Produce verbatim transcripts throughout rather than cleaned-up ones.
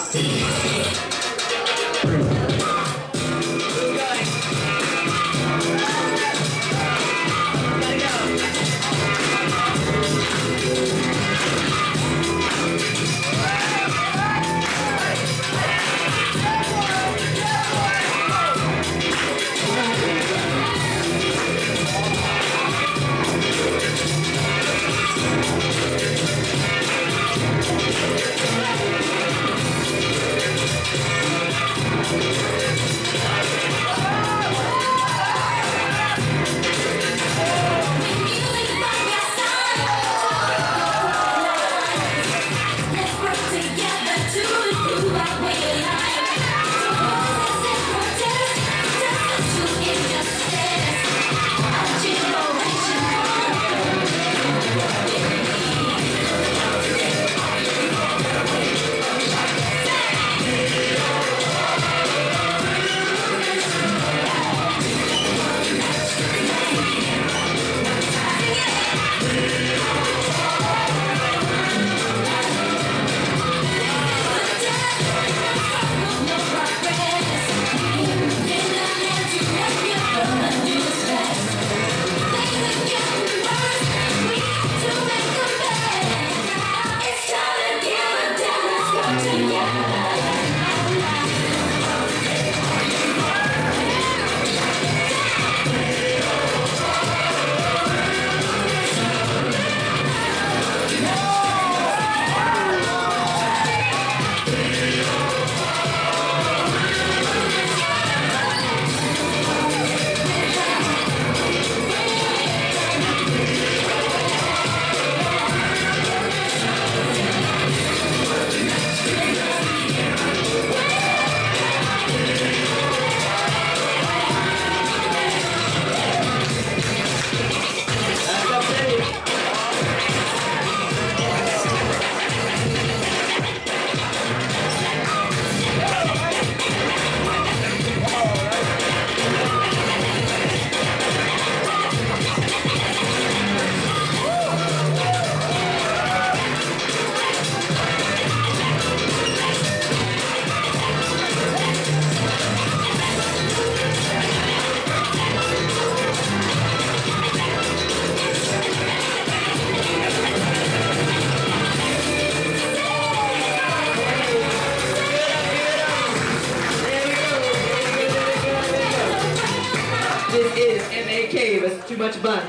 This is M A K, but it's too much fun.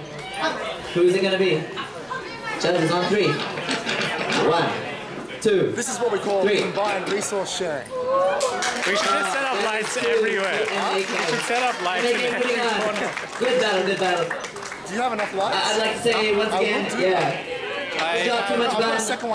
Who's it gonna be? Judges on three. One, two. This is what we call three. combined resource sharing. We should just set up lights everywhere. We should set up lights in every corner. Good battle, good battle. Do you have enough lights? I'd like to say once again, yeah. Good job, too much fun.